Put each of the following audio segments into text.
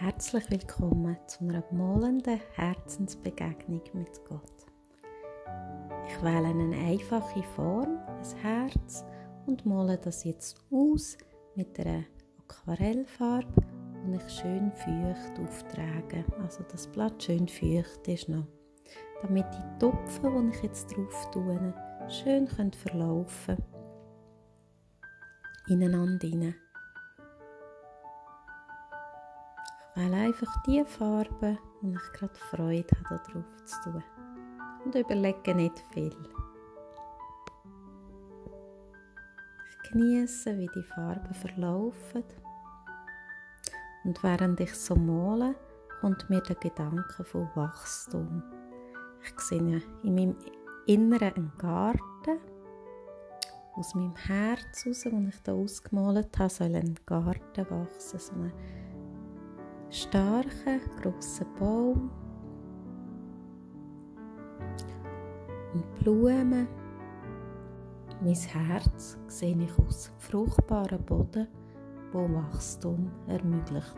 Herzlich willkommen zu einer malenden Herzensbegegnung mit Gott. Ich wähle eine einfache Form, ein Herz, und male das jetzt aus mit einer Aquarellfarbe, die ich schön feucht auftrage. Also das Blatt schön feucht ist noch, damit die Tupfen, die ich jetzt drauf tue, schön verlaufen ineinander rein. Ich wähle einfach die Farbe, die ich gerade Freude habe, darauf zu tun. Und überlege nicht viel. Ich genieße, wie die Farben verlaufen. Und während ich so male, kommt mir der Gedanke von Wachstum. Ich sehe in meinem Inneren einen Garten. Aus meinem Herz heraus, das ich hier ausgemalt habe, soll ein Garten wachsen. So ein starker, grosser Baum. Und Blumen. Mein Herz sehe ich aus fruchtbarem Boden, wo Wachstum ermöglicht.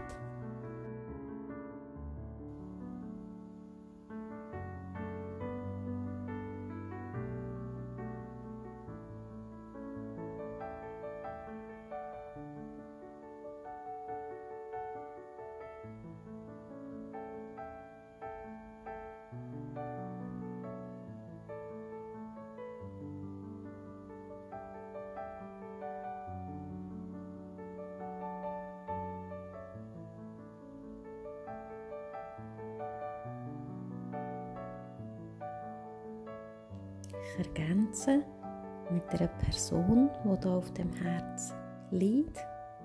Ich ergänze mit einer Person, die hier auf dem Herz liegt.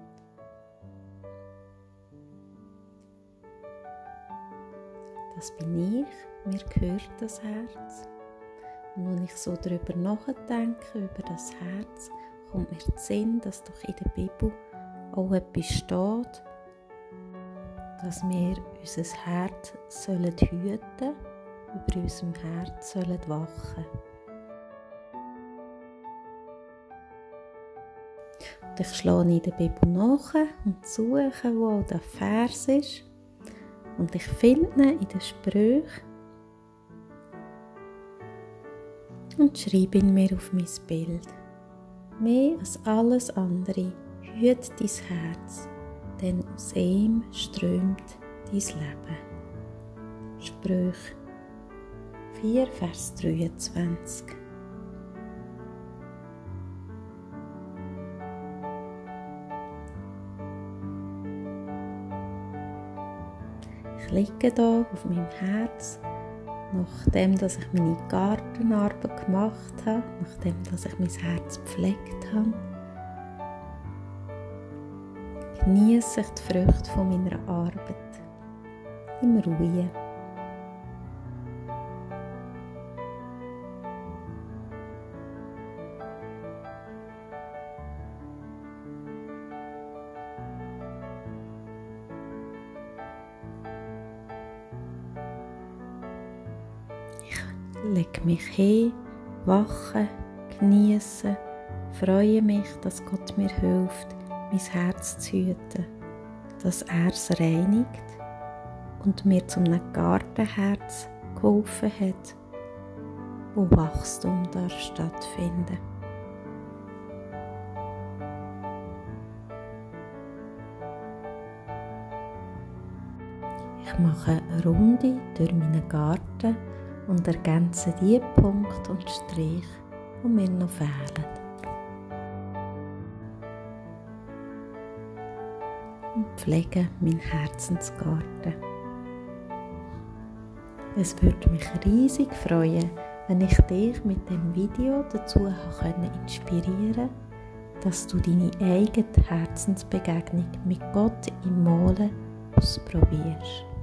Das bin ich, mir gehört das Herz. Und wenn ich so darüber nachdenke, über das Herz, kommt mir der Sinn, dass doch in der Bibel auch etwas steht, dass wir unser Herz hüten sollen, über unserem Herz wachen. Und ich schlage in der Bibel nach und suche, wo der Vers ist. Und ich finde ihn in den Sprüchen und schreibe ihn mir auf mein Bild. Mehr als alles andere hüte dein Herz, denn aus ihm strömt dein Leben. Sprüche 4, Vers 23. Ich liege hier auf meinem Herz, nachdem dass ich meine Gartenarbeit gemacht habe, nachdem dass ich mein Herz gepflegt habe. Genieße ich die Früchte von meiner Arbeit im Ruhe. Ich lege mich hin, wache, genieße, freue mich, dass Gott mir hilft, mein Herz zu hüten, dass er es reinigt und mir zu einem Gartenherz geholfen hat, wo Wachstum darf stattfinden. Ich mache eine Runde durch meinen Garten und ergänze die Punkte und Striche, die mir noch fehlen. Und pflege meinen Herzensgarten. Es würde mich riesig freuen, wenn ich dich mit dem Video dazu inspirieren konnte, dass du deine eigene Herzensbegegnung mit Gott im Malen ausprobierst.